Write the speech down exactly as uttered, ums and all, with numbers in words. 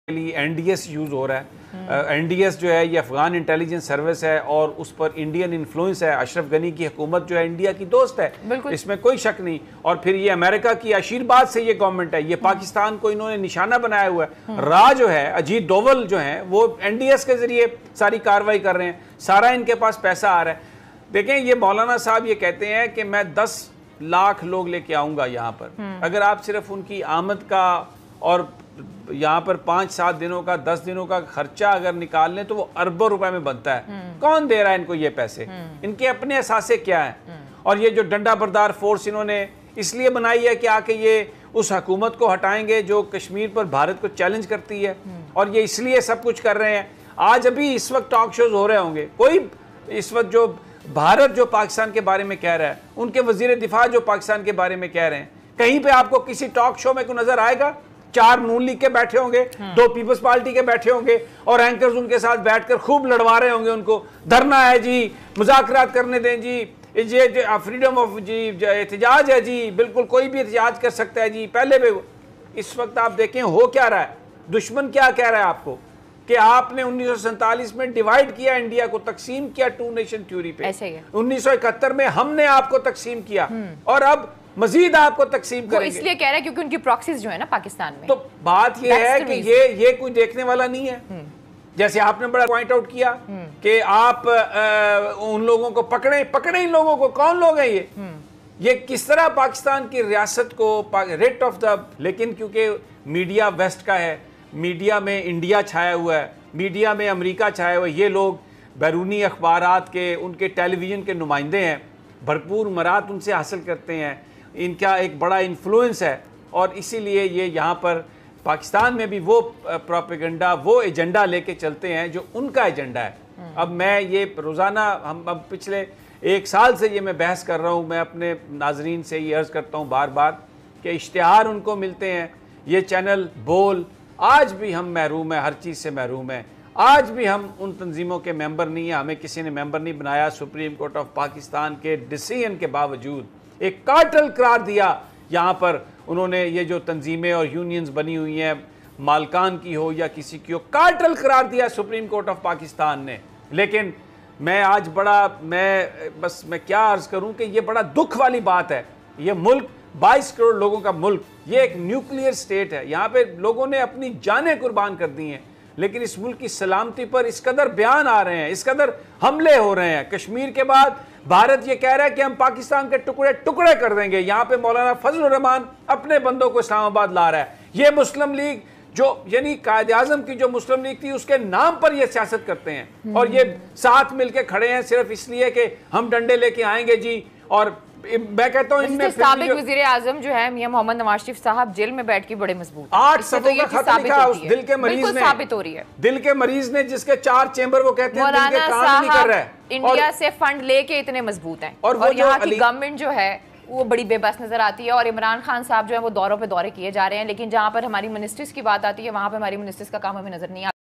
لیے N D S use ہو رہا ہے. این ڈی ایس جو ہے یہ افغان انٹیلیجنس سروس ہے اور اس پر انڈین انفلوئنس ہے. اشرف غنی کی حکومت جو ہے انڈیا کی دوست ہے, اس میں کوئی شک نہیں. اور پھر یہ امریکہ کی آشیرواد سے یہ گورنمنٹ ہے, یہ پاکستان کو انہوں نے نشانہ بنایا ہوا ہے. راہ جو ہے اجیت ڈوول جو ہیں وہ این ڈی ایس کے ذریعے ساری کاروائی کر رہے ہیں, سارا ان کے پاس پیسہ آ رہا ہے. دیکھیں یہ مولانا صاحب یہ کہتے ہیں کہ میں دس لاکھ لوگ لے کے آؤں گا یہاں پر. اگر آپ صرف ان کی آمد کا اور یہاں پر پانچ سات دنوں کا دس دنوں کا خرچہ اگر نکال لیں تو وہ اربوں روپے میں بنتا ہے. کون دے رہا ہے ان کو یہ پیسے؟ ان کے اپنے اثاثے کیا ہیں؟ اور یہ جو ڈنڈا بردار فورس انہوں نے اس لیے بنائی ہے کہ آ کے یہ اس حکومت کو ہٹائیں گے جو کشمیر پر بھارت کو چیلنج کرتی ہے, اور یہ اس لیے سب کچھ کر رہے ہیں. آج ابھی اس وقت ٹاک شوز ہو رہے ہوں گے, کوئی اس وقت جو بھارت جو پاکستان کے بارے میں کہہ رہا ہے, ان کے وزیر دفاع جو پاکستان کے بارے میں کہہ رہے ہیں, کہیں پہ آپ کو کسی ٹاک شو میں کوئی نظر آئے گا؟ چار نون لیگ کے بیٹھے ہوں گے, دو پیپلز پارٹی کے بیٹھے ہوں گے, اور اینکرز ان کے ساتھ بیٹھ کر خوب لڑوا رہے ہوں گے ان کو, دھرنا ہے جی, مذاکرات کرنے دیں جی, یہ فریڈم آف جی احتجاج ہے جی, بالکل کوئی بھی احتجاج کر سکتا ہے جی. پہلے بھی اس وقت آپ دیکھیں ہو کیا رہا ہے, دشمن کیا کہہ رہا ہے آپ کو کہ آپ نے انیس سو سینتالیس میں ڈیوائیڈ کیا انڈیا کو, تقسیم کیا ٹو نیشن تھیوری پہ. انیس سو اکہتر میں ہم نے آپ کو تقسیم کیا, اور اب مزید آپ کو تقسیم کریں گے. اس لیے کہہ رہا ہے کیونکہ ان کی پراکسیز جو ہے نا پاکستان میں. تو بات یہ ہے کہ یہ یہ کوئی دیکھنے والا نہیں ہے. جیسے آپ نے بڑا پوائنٹ آؤٹ کیا کہ آپ ان لوگوں کو پکڑیں پکڑیں ان لوگوں کو, کون لوگ ہیں یہ یہ کس طرح پاکستان کی ریاست کو ریٹ آف دا. لیکن کیونکہ میڈیا ویسٹ کا ہے, میڈیا میں انڈیا چھایا ہوا ہے, میڈیا میں امریکہ چھایا ہوا ہے, یہ لوگ بیرونی اخبارات کے ان کے ٹیلی ویژن کے نمائندے ہیں, بھرپور مراد ان سے حاصل کرتے ہیں, ان کا ایک بڑا انفلوئنس ہے, اور اسی لیے یہ یہاں پر پاکستان میں بھی وہ پروپیگنڈا وہ ایجنڈا لے کے چلتے ہیں جو ان کا ایجنڈا ہے. اب میں یہ روزانہ ہم اب پچھلے ایک سال سے یہ میں بحث کر رہا ہوں, میں اپنے ناظرین سے یہ عرض کرتا ہوں بار بار کہ اشتہار ان کو ملتے ہیں, یہ چینل بول, آج بھی ہم محروم ہیں, ہر چیز سے محروم ہیں. آج بھی ہم ان تنظیموں کے ممبر نہیں ہیں, ہمیں کسی نے ممبر نہیں بنایا. سپریم کورٹ آف پاکستان کے ڈیسیژن کے باوجود ایک کارٹل قرار دیا یہاں پر انہوں نے, یہ جو تنظیمیں اور یونینز بنی ہوئی ہیں مالکان کی ہو یا کسی کی ہو, کارٹل قرار دیا سپریم کورٹ آف پاکستان نے. لیکن میں آج بڑا میں بس میں کیا عرض کروں کہ یہ بڑا دکھ والی بات ہے. یہ ملک بائیس کروڑ لوگوں کا ملک, یہ ایک نیوکلیئر سٹیٹ ہے, یہاں پہ لوگوں نے اپنی جانیں قربان کر دی ہیں, لیکن اس ملک کی سلامتی پر اس قدر بیان آ رہے ہیں, اس قدر حملے ہو رہے ہیں. کشمیر کے بعد بھارت یہ کہہ رہا ہے کہ ہم پاکستان کے ٹکڑے ٹکڑے کر دیں گے. یہاں پہ مولانا فضل الرحمان اپنے بندوں کو اسلام آباد لا رہا ہے. یہ مسلم لیگ جو یعنی قائد اعظم کی جو مسلم لیگ تھی اس کے نام پر یہ سیاست کرتے ہیں, اور یہ ساتھ مل کے کھڑے ہیں صرف اس لیے کہ ہم ڈنڈے لے کے آئیں گے جی. اور میں کہتا ہوں ان میں سابق وزیر اعظم جو ہے میاں محمد نواز شریف صاحب جیل میں بیٹھ کے بڑے مضبوط, آٹھ صفحوں کا خط لکھا اس دل کے مریض نے, ثابت ہو رہی ہے دل کے مریض نے, جس کے چار چیمبر وہ کہتے ہیں دل کے کام نہیں کر رہا ہے. انڈیا سے فنڈ لے کے اتنے مضبوط ہیں, اور یہاں کی گورنمنٹ جو ہے وہ بڑی بے بس نظر آتی ہے. اور عمران خان صاحب جو ہے وہ دوروں پہ دورے کیے جا رہے ہیں, لیکن جہاں پر ہماری منسٹرز کی بات آتی ہے وہاں پہ ہماری منسٹرز کا کام ہمیں نظر نہیں آتا.